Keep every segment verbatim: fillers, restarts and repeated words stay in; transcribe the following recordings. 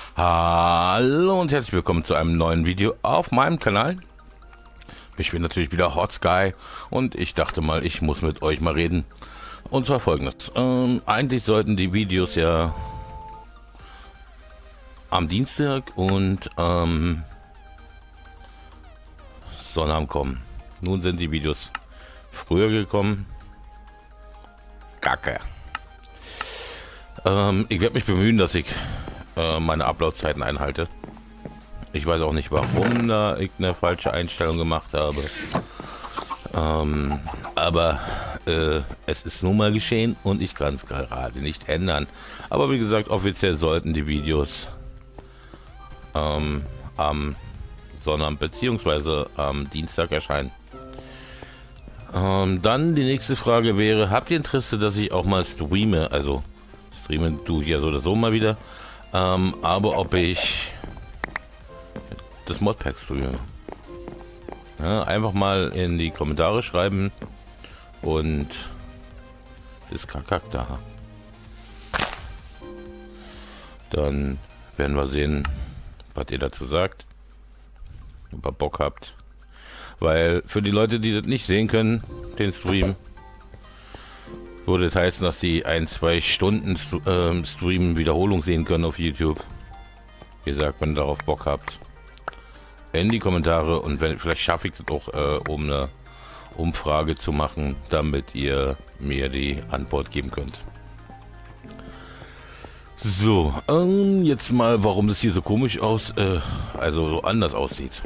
Hallo und herzlich willkommen zu einem neuen Video auf meinem Kanal. Ich bin natürlich wieder Hot Sky und ich dachte mal, ich muss mit euch mal reden. Und zwar folgendes. Ähm, eigentlich sollten die Videos ja am Dienstag und ähm, Sonnabend kommen. Nun sind die Videos früher gekommen. Kacke. Ähm, ich werde mich bemühen, dass ich äh, meine Upload-Zeiten einhalte. Ich weiß auch nicht, warum da ich eine falsche Einstellung gemacht habe. Ähm, aber äh, es ist nun mal geschehen und ich kann es gerade nicht ändern. Aber wie gesagt, offiziell sollten die Videos ähm, am Sonntag bzw. am Dienstag erscheinen. Ähm, dann die nächste Frage wäre, habt ihr Interesse, dass ich auch mal streame? Also streamen tue ich ja so oder so mal wieder. Ähm, aber ob ich das Modpack streame? Ja, einfach mal in die Kommentare schreiben und ist Kakak da. Dann werden wir sehen, was ihr dazu sagt. Ob ihr Bock habt. Weil für die Leute, die das nicht sehen können, den Stream, würde es heißen, dass die ein, zwei Stunden äh, Stream Wiederholung sehen können auf YouTube. Wie gesagt, wenn ihr darauf Bock habt, in die Kommentare, und wenn vielleicht schaffe ich es auch, äh, um eine Umfrage zu machen, damit ihr mir die Antwort geben könnt. So, ähm, jetzt mal, warum das hier so komisch aus, äh, also so anders aussieht.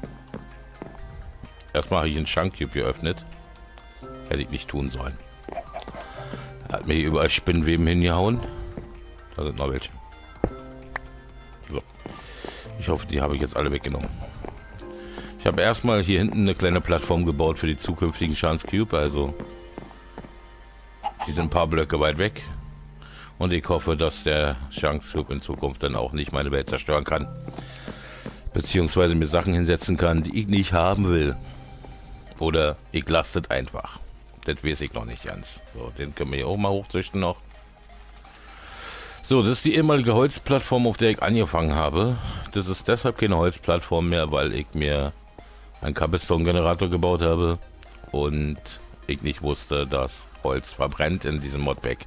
Erstmal habe ich einen Schankcube geöffnet. Hätte ich nicht tun sollen. Hat mir hier überall Spinnenweben hingehauen. Da sind noch welche. So. Ich hoffe, die habe ich jetzt alle weggenommen. Ich habe erstmal hier hinten eine kleine Plattform gebaut für die zukünftigen Chance Cube. Also, sie sind ein paar Blöcke weit weg. Und ich hoffe, dass der Chance Cube in Zukunft dann auch nicht meine Welt zerstören kann. Beziehungsweise mir Sachen hinsetzen kann, die ich nicht haben will. Oder ich lasse es einfach. Das weiß ich noch nicht ganz. So, den können wir hier auch mal hochzüchten noch. So, das ist die ehemalige Holzplattform, auf der ich angefangen habe. Das ist deshalb keine Holzplattform mehr, weil ich mir einen Cobblestone-Generator gebaut habe und ich nicht wusste, dass Holz verbrennt in diesem Modpack.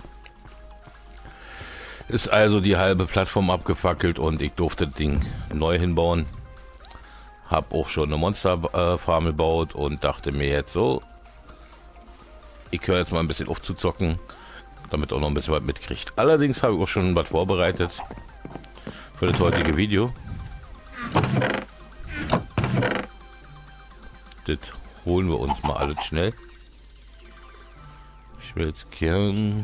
Ist also die halbe Plattform abgefackelt und ich durfte das Ding neu hinbauen. Hab auch schon eine Monster-Farm gebaut und dachte mir jetzt so, ich höre jetzt mal ein bisschen auf zu zocken, damit auch noch ein bisschen was mitkriegt. Allerdings habe ich auch schon was vorbereitet für das heutige Video. Das holen wir uns mal alles schnell. Ich will jetzt gern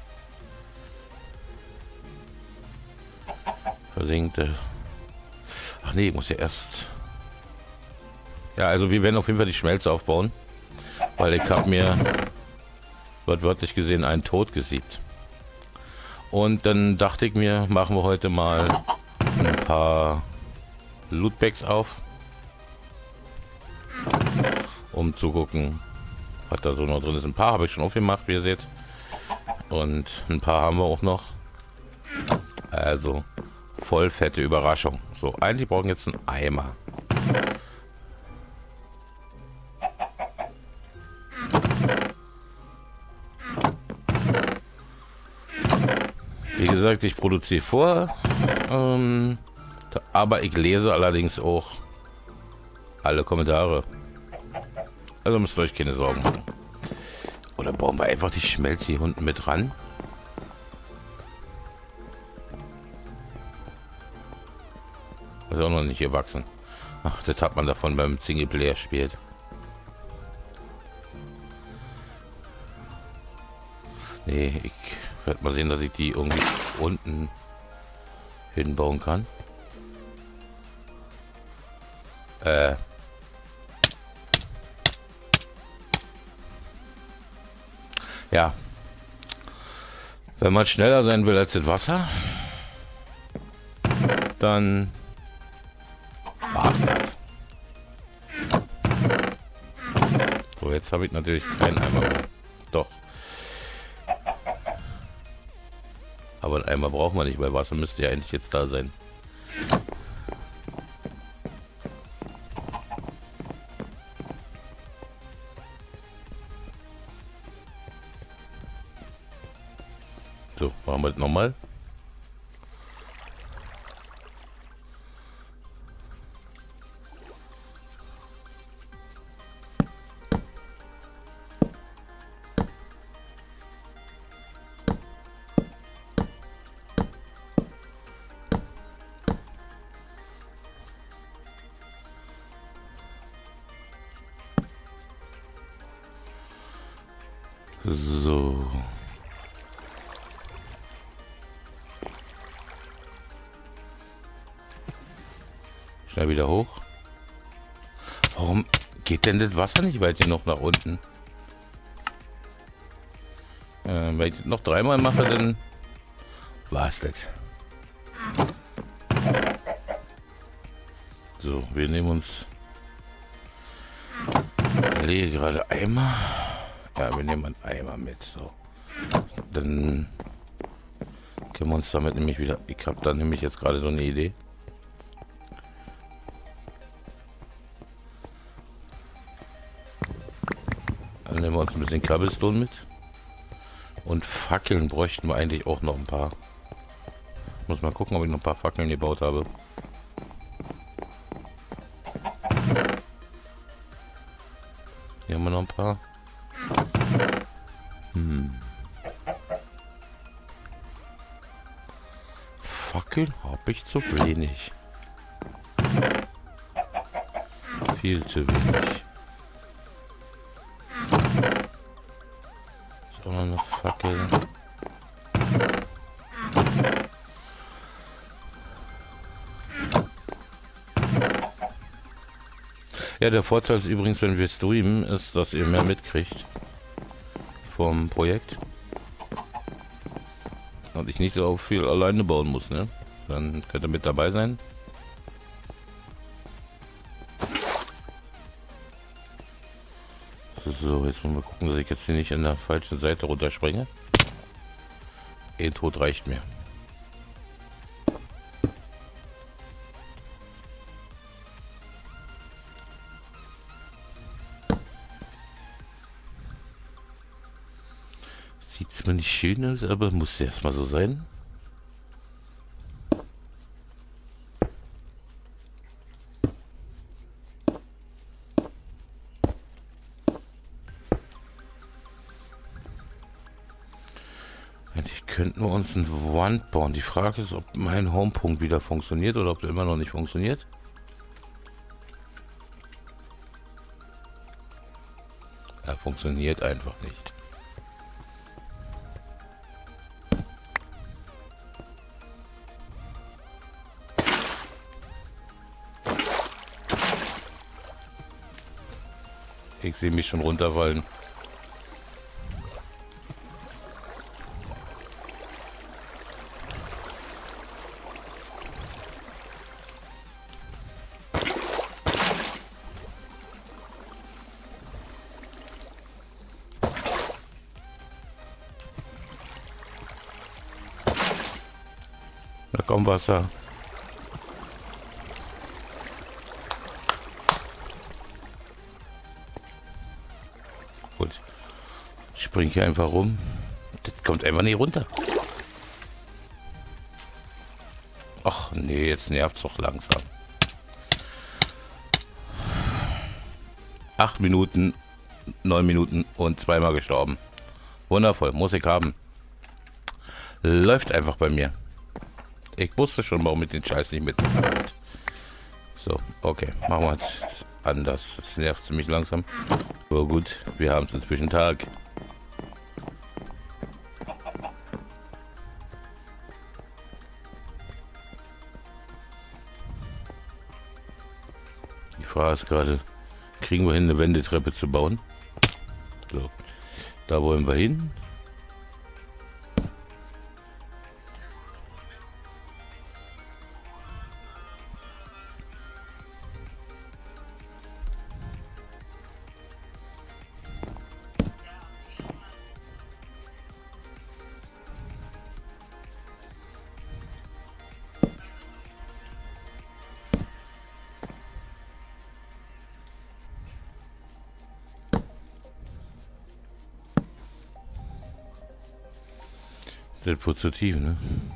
versenkte. Ach nee, ich muss ja erst. Ja, also wir werden auf jeden Fall die Schmelze aufbauen, weil ich habe mir wortwörtlich gesehen einen Tod gesiebt. Und dann dachte ich mir, machen wir heute mal ein paar Lootbags auf, um zu gucken, was da so noch drin ist. Ein paar habe ich schon aufgemacht, wie ihr seht, und ein paar haben wir auch noch. Also voll fette Überraschung. So, eigentlich brauchen jetzt einen Eimer. Wie gesagt, ich produziere vor, ähm, aber ich lese allerdings auch alle Kommentare. Also müsst ihr euch keine Sorgen machen. Oder bauen wir einfach die Schmelze hier unten mit ran? Das ist auch noch nicht gewachsen. Ach, das hat man davon beim Singleplayer spielt. Nee, ich werde mal sehen, dass ich die irgendwie unten hinbauen kann. Äh. Ja. Wenn man schneller sein will als das Wasser, dann war's das. So, jetzt habe ich natürlich keinen Eimer mehr. Doch. Aber einen Eimer braucht man nicht, weil Wasser müsste ja eigentlich jetzt da sein. So, machen wir das nochmal. So. Schnell wieder hoch. Warum geht denn das Wasser nicht weit genug nach unten? Äh, wenn ich das noch dreimal mache, dann war es das. So, wir nehmen uns... Ich lege gerade Eimer. Ja, wir nehmen einen Eimer mit. So. Dann können wir uns damit nämlich wieder... Ich habe da nämlich jetzt gerade so eine Idee. Dann nehmen wir uns ein bisschen Cobblestone mit. Und Fackeln bräuchten wir eigentlich auch noch ein paar. Muss mal gucken, ob ich noch ein paar Fackeln gebaut habe. Hier haben wir noch ein paar. Hm. Fackeln habe ich zu wenig. Viel zu wenig. Ist auch noch eine Fackel. Ja, der Vorteil ist übrigens, wenn wir streamen, ist, dass ihr mehr mitkriegt vom Projekt. Und ich nicht so viel alleine bauen muss, ne? Dann könnt ihr mit dabei sein. So, jetzt wollen wir gucken, dass ich jetzt hier nicht an der falschen Seite runterspringe. E-Tod reicht mir. Sieht zwar nicht schön aus, aber muss erstmal so sein. Eigentlich könnten wir uns ein Wand bauen. Die Frage ist, ob mein Homepunkt wieder funktioniert oder ob der immer noch nicht funktioniert. Er funktioniert einfach nicht. Ich sehe mich schon runterfallen. Da kommt Wasser. Gut. Ich springe hier einfach rum. Das kommt einfach nicht runter. Ach nee, jetzt nervt es doch langsam. Acht Minuten, neun Minuten und zweimal gestorben. Wundervoll, muss ich haben. Läuft einfach bei mir. Ich wusste schon, warum mit den Scheiß nicht mit. So, okay, machen wir es anders. Das nervt ziemlich langsam. Aber gut, wir haben es inzwischen Tag. Die Frage ist gerade, kriegen wir hin, eine Wendeltreppe zu bauen? So, da wollen wir hin. Das wird zu tief, ne?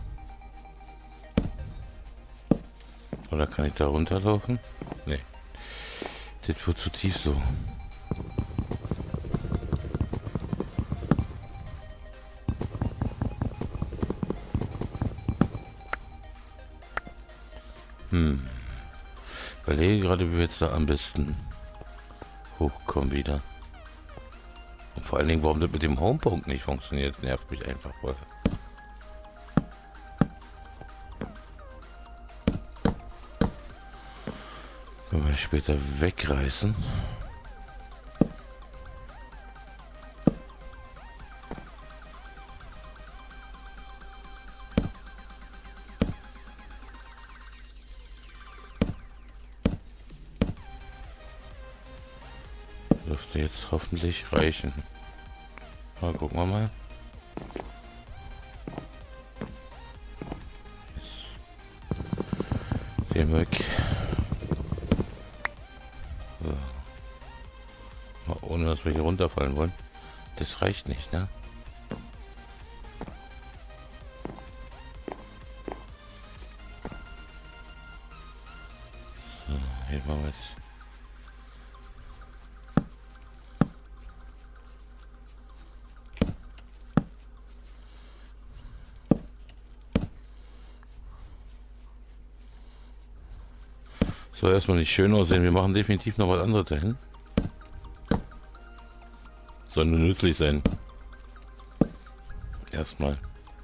Oder kann ich da runterlaufen? Ne. Das wird zu tief so. Hm. Überlege gerade, wie wir jetzt da am besten hochkommen wieder. Und vor allen Dingen, warum das mit dem Homepunkt nicht funktioniert, nervt mich einfach voll. Können wir später wegreißen. Dürfte jetzt hoffentlich reichen. Mal gucken wir mal. Jetzt den weg. So. Mal ohne dass wir hier runterfallen wollen. Das reicht nicht, ne? So, hier machen wir jetzt. Soll erstmal nicht schön aussehen. Wir machen definitiv noch was anderes dahin. Soll nur nützlich sein. Erstmal.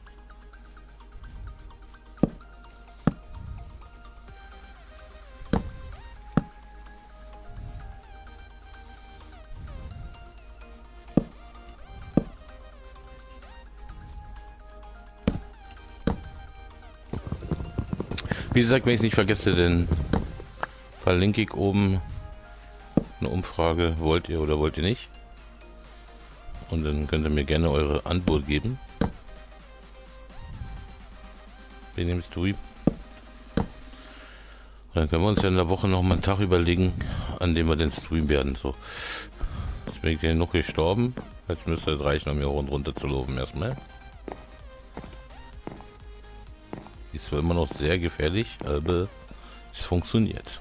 Wie gesagt, wenn ich es nicht vergesse, denn verlinke ich oben eine Umfrage, wollt ihr oder wollt ihr nicht? Und dann könnt ihr mir gerne eure Antwort geben. Wen nimmst du? Dann können wir uns ja in der Woche noch mal einen Tag überlegen, an dem wir den Stream werden. So, jetzt bin ich ja noch gestorben. Jetzt müsste es reichen, um hier hoch und runter zu laufen erstmal. Ist zwar immer noch sehr gefährlich, aber es funktioniert.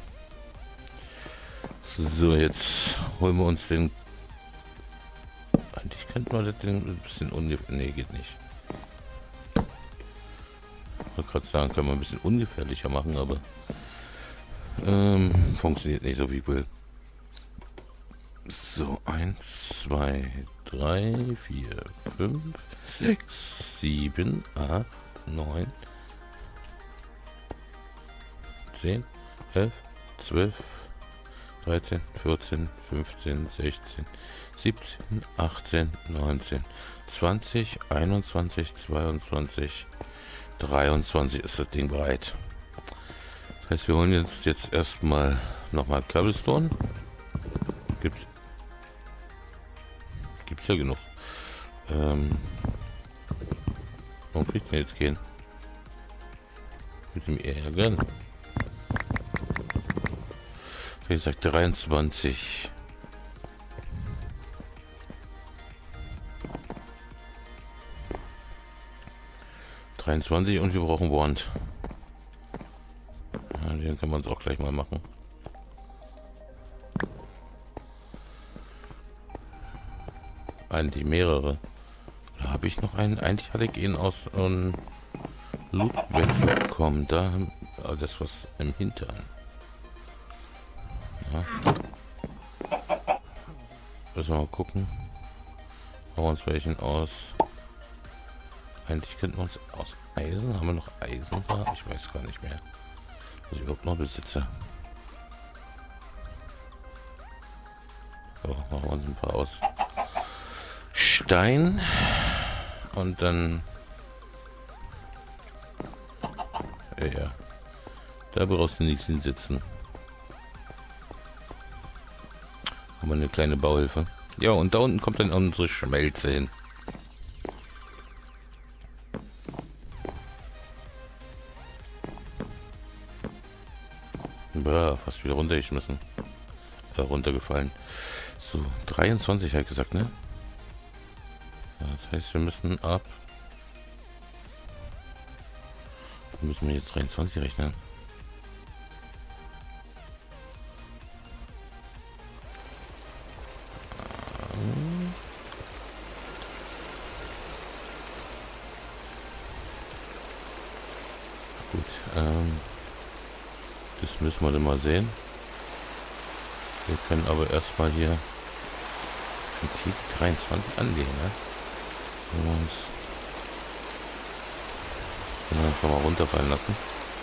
So, jetzt holen wir uns den. Eigentlich könnte man das Ding ein bisschen ungefähr. Nee, geht nicht. Ich wollte gerade sagen, können wir ein bisschen ungefährlicher machen, aber ähm, funktioniert nicht so wie ich will. So, eins, zwei, drei, vier, fünf, sechs, sieben, acht, neun, zehn, elf, zwölf, dreizehn, vierzehn, fünfzehn, sechzehn, siebzehn, achtzehn, neunzehn, zwanzig, einundzwanzig, zweiundzwanzig, dreiundzwanzig ist das Ding bereit. Das heißt, wir holen jetzt, jetzt erstmal nochmal Cobblestone. Gibt's, gibt's ja genug. Ähm, warum kriegt denn jetzt gehen? Mit dem ärgern. Wie gesagt, dreiundzwanzig. dreiundzwanzig und wir brauchen Wand. Ja, den können wir uns auch gleich mal machen. Eigentlich mehrere. Da habe ich noch einen. Eigentlich hatte ich ihn aus einem Loot wegbekommen. Da das was im Hintern. Ja. Müssen wir mal gucken. Machen wir uns welchen aus. Eigentlich könnten wir uns aus Eisen. Haben wir noch Eisen da? Ich weiß gar nicht mehr. Was ich überhaupt noch besitze. So, machen wir uns ein paar aus Stein. Und dann. Ja, ja. Da brauchst du nichts hinsitzen. Haben wir eine kleine Bauhilfe. Ja, und da unten kommt dann unsere Schmelze hin. Boah, fast wieder runtergeschmissen. Äh, runtergefallen. So, dreiundzwanzig hat gesagt, ne? Ja, das heißt, wir müssen ab müssen wir jetzt dreiundzwanzig rechnen? Gut, ähm, das müssen wir dann mal sehen. Wir können aber erstmal hier die dreiundzwanzig anlegen, ne? Wenn wir uns, wenn wir uns mal runterfallen lassen.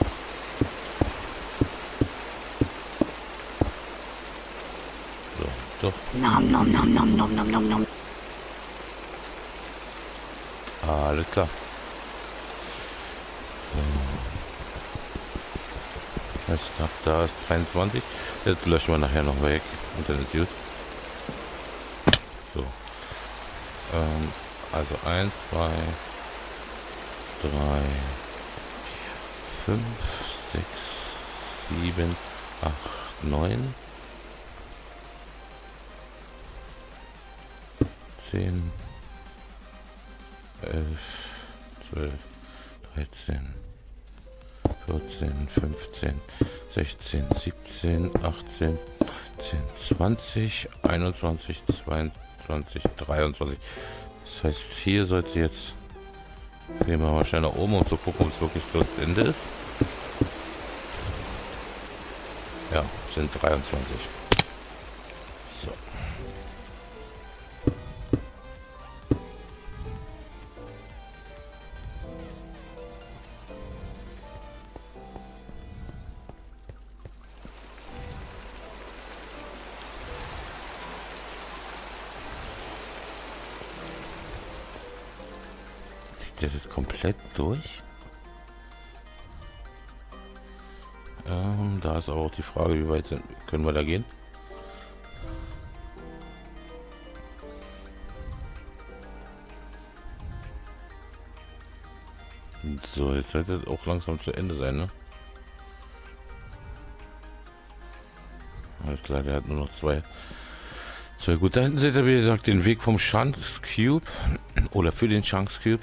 So, doch. Nom, nom, nom, nom, nom, nom, nom, nom. Alles klar. So. Jetzt nach da ist dreiundzwanzig. Jetzt löschen wir nachher noch weg und dann ist gut. So. Ähm, also eins, zwei, drei, vier, fünf, sechs, sieben, acht, neun, zehn, elf, zwölf, dreizehn, vierzehn, fünfzehn, sechzehn, siebzehn, achtzehn, neunzehn, zwanzig, einundzwanzig, zweiundzwanzig, dreiundzwanzig. Das heißt, hier sollte jetzt, gehen wir mal schnell nach oben, um zu gucken, ob es wirklich das Ende ist. Ja, sind dreiundzwanzig. So. Das ist komplett durch. Ähm, da ist aber auch die Frage, wie weit sind, können wir da gehen? So, jetzt sollte es auch langsam zu Ende sein, ne? Alles klar, der hat nur noch zwei. Zwei gut, da hinten seht ihr, wie gesagt, den Weg vom Shanks Cube oder für den Shanks Cube.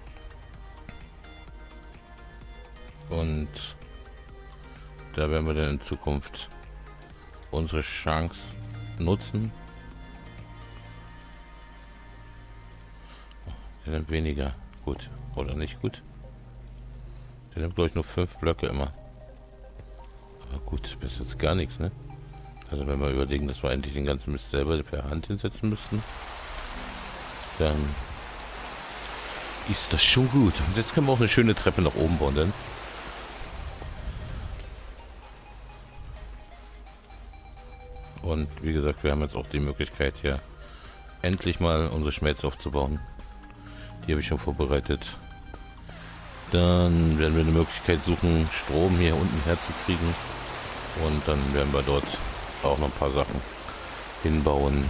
Und da werden wir dann in Zukunft unsere Chance nutzen. Der nimmt weniger. Gut. Oder nicht gut. Der nimmt, glaube ich, nur fünf Blöcke immer. Aber gut, bis jetzt gar nichts, ne? Also wenn wir überlegen, dass wir eigentlich den ganzen Mist selber per Hand hinsetzen müssten, dann ist das schon gut. Und jetzt können wir auch eine schöne Treppe nach oben bauen, denn und wie gesagt, wir haben jetzt auch die Möglichkeit hier endlich mal unsere Schmelze aufzubauen. Die habe ich schon vorbereitet. Dann werden wir eine Möglichkeit suchen, Strom hier unten herzukriegen. Und dann werden wir dort auch noch ein paar Sachen hinbauen.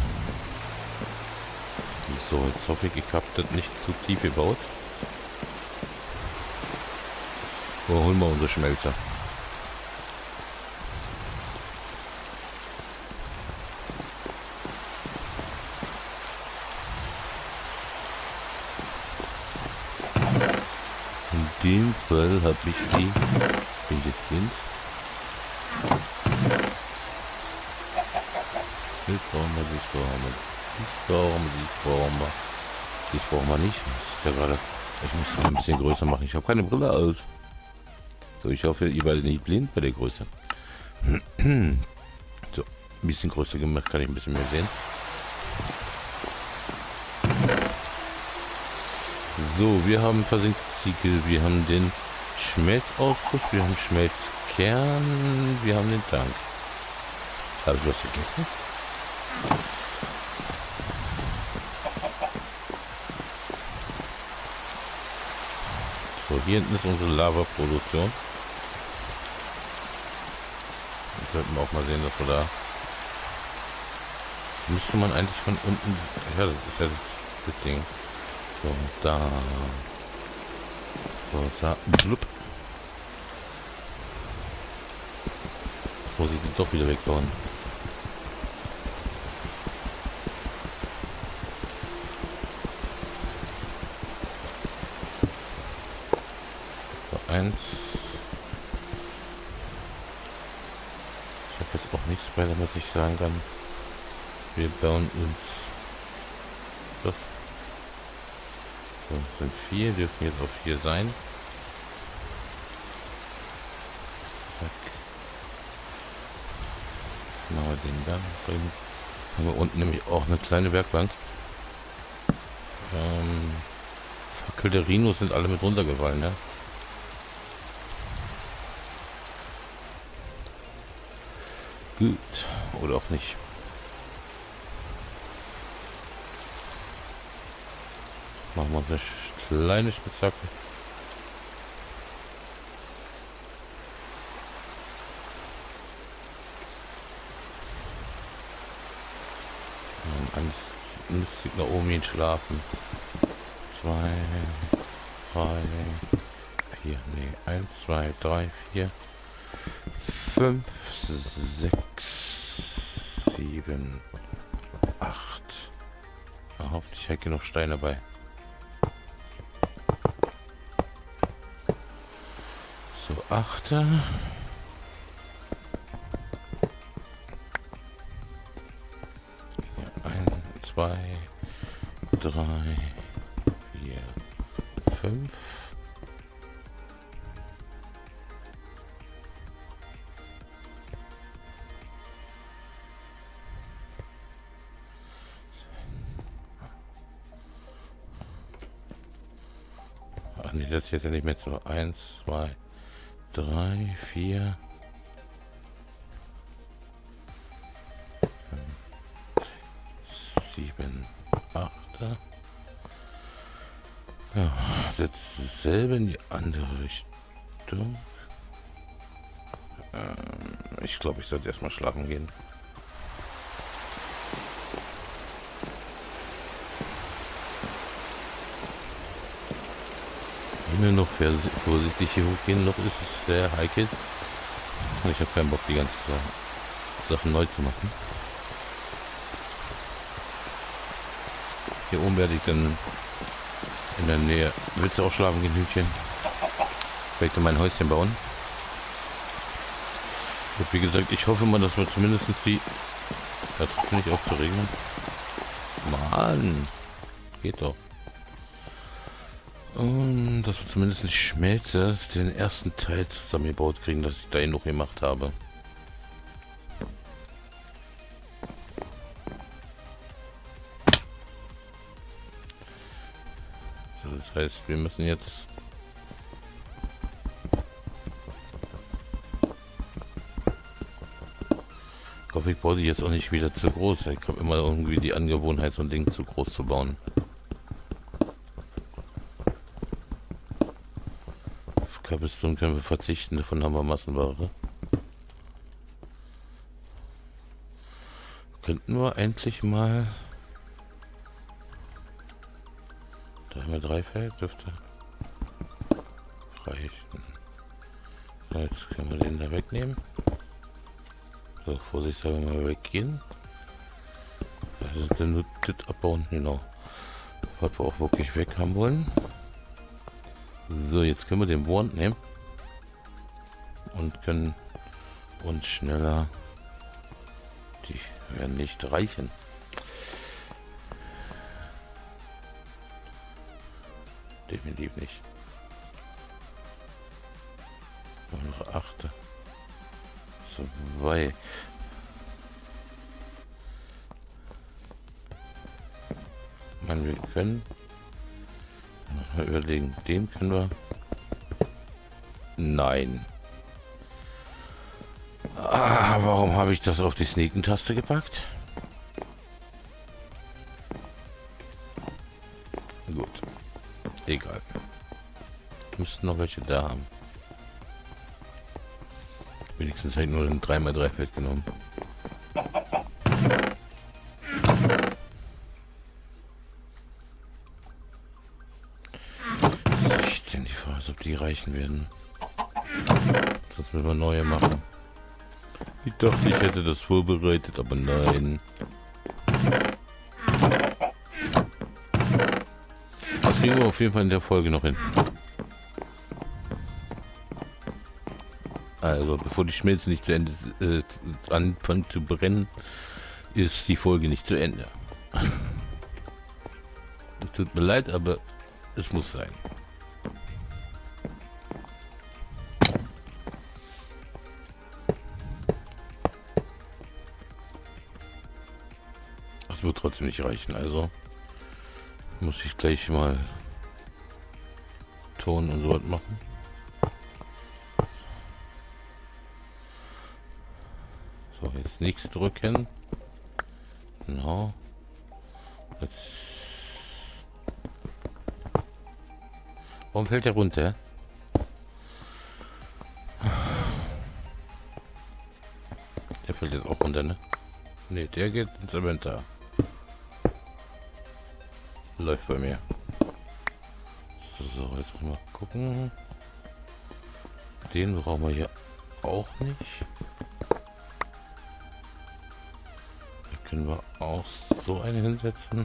So, jetzt hoffe ich, ich habe das nicht zu tief gebaut. So, holen wir unsere Schmelze. In dem Fall habe ich die, wie jetzt sind. Das brauchen wir, das brauchen wir, das brauchen wir, das brauchen wir, das brauchen wir nicht. Das ist ja gerade, ich muss es ein bisschen größer machen. Ich habe keine Brille aus. So, ich hoffe, ihr werdet nicht blind bei der Größe. So, ein bisschen größer gemacht, kann ich ein bisschen mehr sehen. So, wir haben Versinkziegel, wir haben den Schmelzauspuff, wir haben Schmelzkern, wir haben den Tank. Habe ich was vergessen? So, hier hinten ist unsere Lava-Produktion. Jetzt sollten wir auch mal sehen, dass wir da... Müsste man eigentlich von unten... Ja, das ist ja das, das Ding. So, da... So, da... Blub. Muss ich die doch wieder wegbauen. So, eins... Ich habe jetzt auch nichts bei, damit ich sagen kann, wir bauen uns das. So, es sind vier, dürfen jetzt auch vier sein. Zack. Machen wir den dann drin. Haben wir unten nämlich auch eine kleine Werkbank. Ähm, Fackel der Rhinos sind alle mit runtergefallen, ne? Gut. Oder auch nicht. Machen wir eine kleine Spitzhacke. Eins müsste nach oben hin schlafen. Zwei, drei, vier, nee, eins, zwei, drei, vier, fünf, sechs, sieben, acht. Ja, hoffentlich hat genug Steine dabei. So, achte. Zwei, drei, vier, fünf. Ach nee, das jetzt ja nicht mehr so. Eins, zwei, drei, vier. sieben, acht. Ja, jetzt dasselbe in die andere Richtung. Ähm, ich glaube, ich sollte erstmal schlafen gehen. Immer noch vorsichtig hier hochgehen, noch ist es sehr heikel. Ich habe keinen Bock, die ganze Sachen neu zu machen. Hier oben werde ich dann in der Nähe. Willst du auch schlafen gehen, Hühnchen? Vielleicht in mein Häuschen bauen. Und wie gesagt, ich hoffe mal, dass wir zumindest die... Da trifft nicht auf zu regnen. Mann! Geht doch. Und dass wir zumindest die Schmelze den ersten Teil zusammengebaut kriegen, dass ich da noch gemacht habe. Das heißt, wir müssen jetzt ich hoffe, ich baue die jetzt auch nicht wieder zu groß. Ich habe immer irgendwie die Angewohnheit, so ein Ding zu groß zu bauen. Auf Cobblestone können wir verzichten, davon haben wir Massenware. Könnten wir endlich mal da haben wir drei Feld, dürfte reichen. So, jetzt können wir den da wegnehmen. So, vorsichtshalber mal weggehen. Also dann nur das abbauen, genau. Was wir auch wirklich weg haben wollen. So, jetzt können wir den Wand nehmen. Und können uns schneller... Die werden nicht reichen. Definitiv nicht. Noch achte. Zwei. Man, wir können mal überlegen, den können wir. Nein. Ah, warum habe ich das auf die Sneaken-Taste gepackt? Gut. Egal. Müssten noch welche da haben. Wenigstens halt nur ein drei mal drei Feld genommen. Ich stelle die Frage, ob die reichen werden. Sonst müssen wir neue machen. Ich dachte, ich hätte das vorbereitet, aber nein. Das kriegen wir auf jeden Fall in der Folge noch hin. Also bevor die Schmelze nicht zu Ende äh, anfängt zu brennen, ist die Folge nicht zu Ende. Es tut mir leid, aber es muss sein. Das wird trotzdem nicht reichen, also muss ich gleich mal Ton und so was machen. So, jetzt nichts drücken. Genau. Jetzt. Warum fällt der runter? Der fällt jetzt auch runter, ne? Ne, der geht ins Inventar. Läuft bei mir. So, jetzt mal gucken. Den brauchen wir hier auch nicht. Da können wir auch so eine hinsetzen.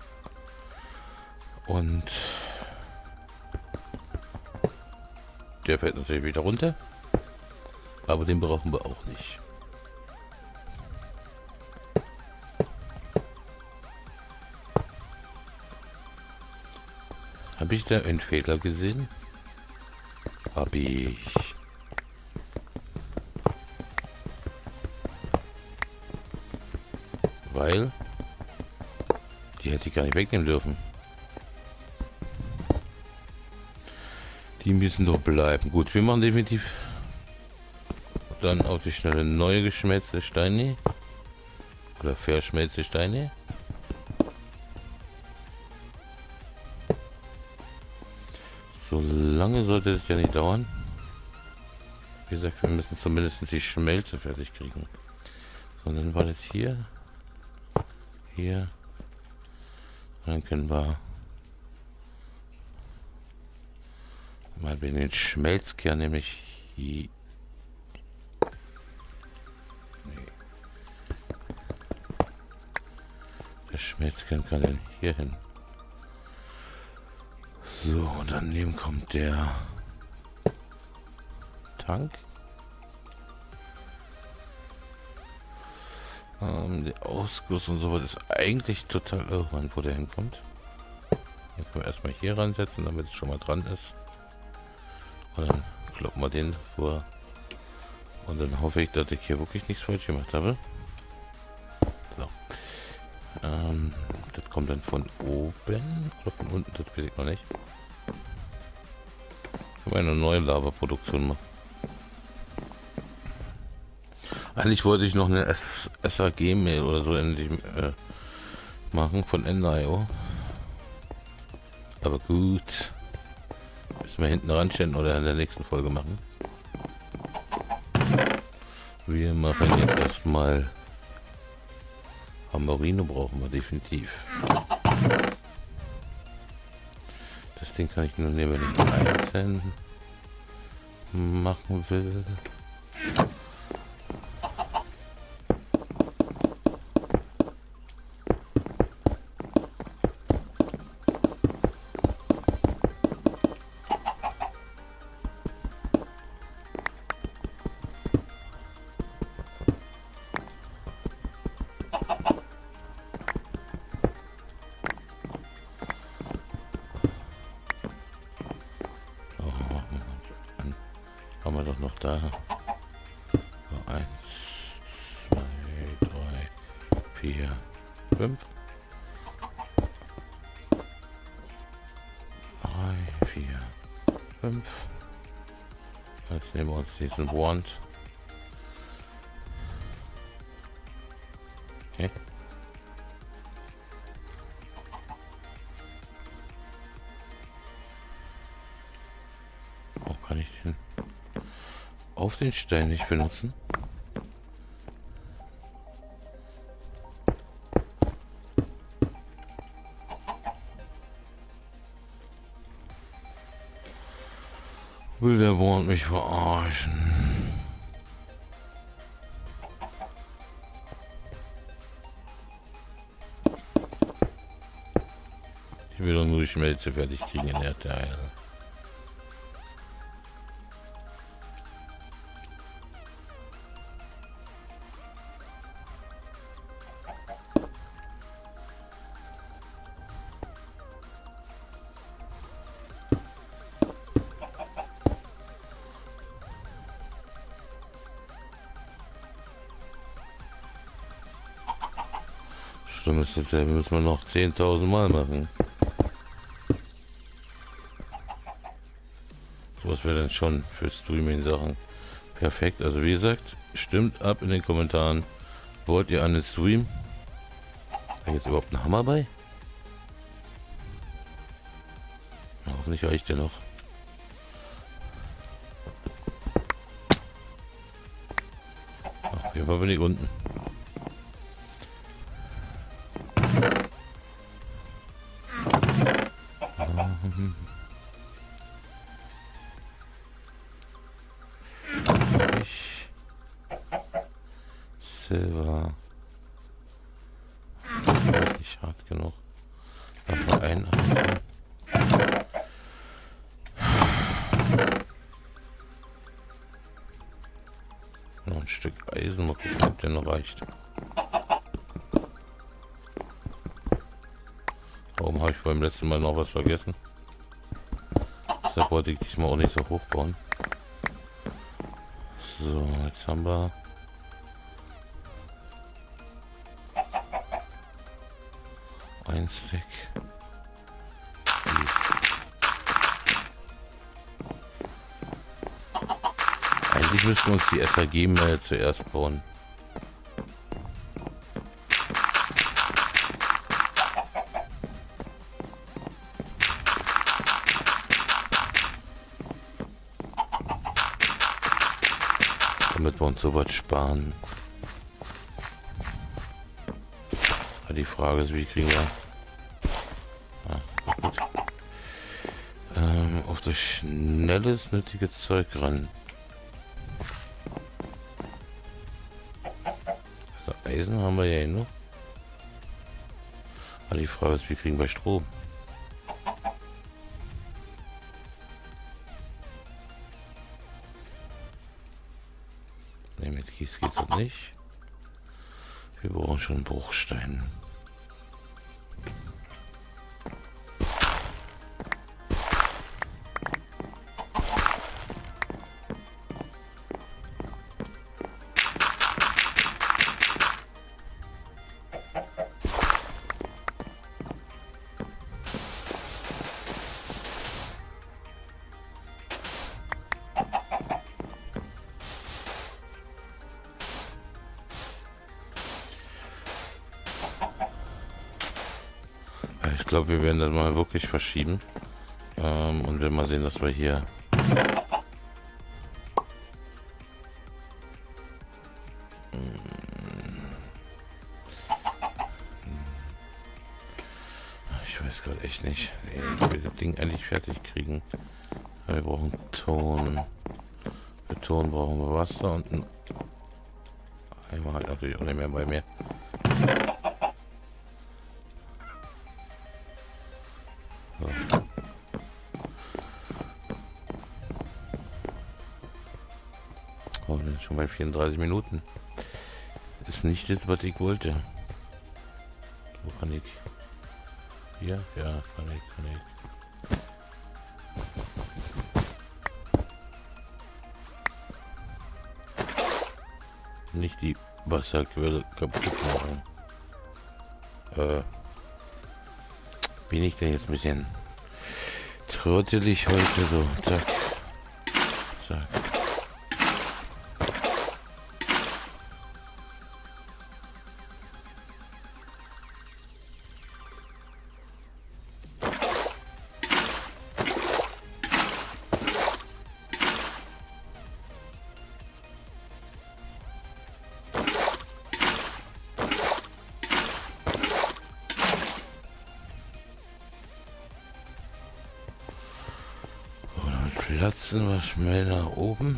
Und der fällt natürlich wieder runter. Aber den brauchen wir auch nicht. Habe ich da einen Fehler gesehen? Habe ich. Weil die hätte ich gar nicht wegnehmen dürfen. Die müssen doch bleiben. Gut, wir machen definitiv dann auf die schnelle neue geschmelzte Steine oder verschmelzte Steine. So lange sollte es ja nicht dauern. Wie gesagt, wir müssen zumindest die Schmelze fertig kriegen. So, und dann war das hier, hier. Und dann können wir mal den Schmelzkern nämlich hier. Nee. Der Schmelzkern kann dann hier hin. So, und daneben kommt der Tank. Ähm, der Ausguss und so was ist eigentlich total irrelevant, wo der hinkommt. Dann können wir erstmal hier ransetzen, damit es schon mal dran ist. Und dann kloppen wir den vor. Und dann hoffe ich, dass ich hier wirklich nichts falsch gemacht habe. So. Ähm, das kommt dann von oben oder von unten, das weiß ich noch nicht. Können wir eine neue Lava-Produktion machen. Eigentlich wollte ich noch eine S A G-Mail oder so endlich äh, machen von N I O. Aber gut. Müssen wir hinten ranstellen oder in der nächsten Folge machen. Wir machen jetzt erstmal Hammerino, brauchen wir definitiv. Das Ding kann ich nur nehmen, wenn ich einzeln machen will. Haben wir doch noch da. So, eins, zwei, drei, vier, fünf. Drei, vier, fünf. Jetzt nehmen wir uns diesen Wand. Okay. Wo kann ich den auf den Stein nicht benutzen? Will der Wand mich verarschen? Ich will doch nur die Schmelze fertig kriegen in der Teil. schlimm ist das, ja, müssen wir noch zehntausend Mal machen. So was wäre dann schon für Streaming-Sachen perfekt. Also wie gesagt, stimmt ab in den Kommentaren. Wollt ihr einen Stream? Da jetzt überhaupt ein Hammer bei? Na, hoffentlich reicht der noch. Ach, auf jeden Fall bin ich unten. Silber. Nicht hart genug. Noch mal ein. Noch ein Stück Eisen. Mal gucken, ob der noch reicht. Warum habe ich beim letzten Mal noch was vergessen? Deshalb wollte ich diesmal auch nicht so hoch bauen. So, jetzt haben wir ein Stack. Eigentlich müssten wir uns die S A G-Mail zuerst bauen. Damit wir uns so was sparen. Die Frage ist, wie kriegen wir ah, gut. Ähm, auf das schnelles nötige Zeug ran. Also Eisen haben wir ja noch. Aber die Frage ist, wie kriegen wir Strom? Ne, mit Kies geht das nicht. Wir brauchen schon Bruchstein. Ich glaube, wir werden das mal wirklich verschieben ähm, und werden mal sehen, dass wir hier ich weiß gerade echt nicht, ich will das Ding eigentlich fertig kriegen. Wir brauchen Ton. Für Ton brauchen wir Wasser und ein Eimer halt natürlich auch nicht mehr bei mir. So. Oh, wir sind schon bei vierunddreißig Minuten. Ist nicht das, was ich wollte. Wo kann ich? Hier? Ja, kann ich, kann ich. Nicht die Wasserquelle kaputt machen. Äh, bin ich denn jetzt ein bisschen trottelig heute so? Zack. Zack. Platzen wir schnell nach oben.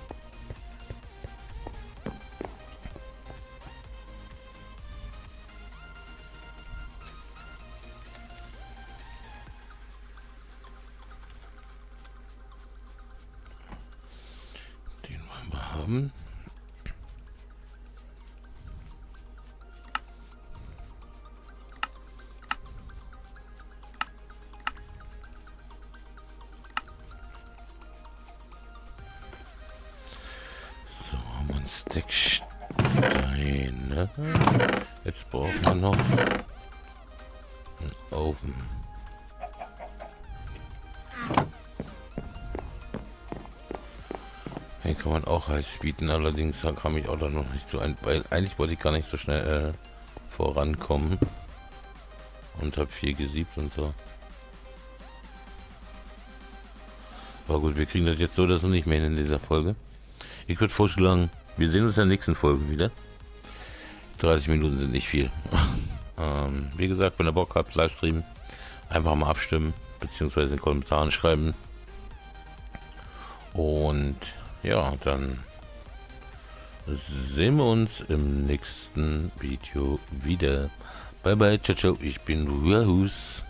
Den wollen wir haben. Steine. Ja. Jetzt brauchen wir noch einen Ofen. Den kann man auch heiß bieten, allerdings da kam ich auch da noch nicht so ein, weil eigentlich wollte ich gar nicht so schnell äh, vorankommen und habe viel gesiebt und so. Aber gut, wir kriegen das jetzt so oder so nicht mehr in dieser Folge. Ich würde vorschlagen, wir sehen uns in der nächsten Folge wieder. dreißig Minuten sind nicht viel. ähm, wie gesagt, wenn ihr Bock habt, Livestream, einfach mal abstimmen, beziehungsweise in den Kommentaren schreiben. Und ja, dann sehen wir uns im nächsten Video wieder. Bye bye, ciao, ciao, ich bin Rahus.